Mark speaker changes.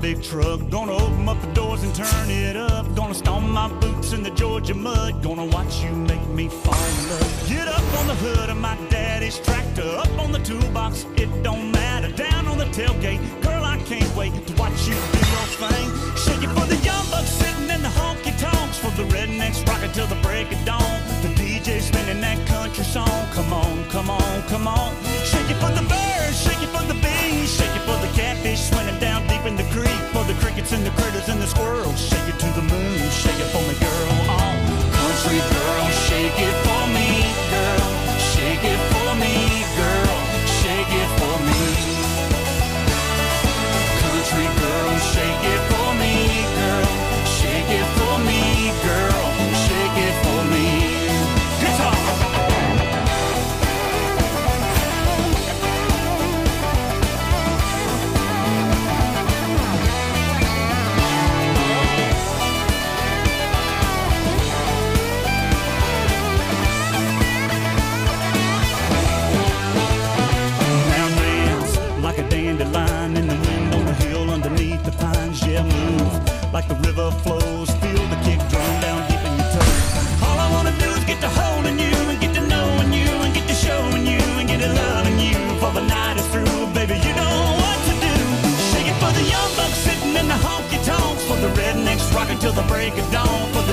Speaker 1: big truck. Gonna open up the doors and turn it up. Gonna stomp my boots in the Georgia mud. Gonna watch you make me fall in love. Get up on the hood of my daddy's tractor. Up on the toolbox, it don't matter. Down on the tailgate, girl, I can't wait to watch you do your thing. Shake it for the young bucks sitting in the honky tonks. For the rednecks rocking till the break of dawn. The DJ spinning that country song. Come on, come on, come on. Shake it for the birds, shake it for the bees. Shake it for the catfish swimming down deep in the creek. For the crickets and the critters and the squirrels. Shake it to the moon, shake it for me, girl. Oh, country girl, shake it for me, girl. Shake it for me, girl. Shake it for me. Country girl, shake it for me, girl. Shake it for me, girl. Shake it for me. Guitar. Dandelion in the wind on the hill underneath the pines. Yeah, move like the river flows. Feel the kick drum down deep in your toes. All I wanna do is get to holding you and get to knowing you and get to showing you and get to loving you. For the night is through, baby, you know what to do. Shake it for the young bucks sitting in the honky tonks. For the rednecks rocking till the break of dawn. For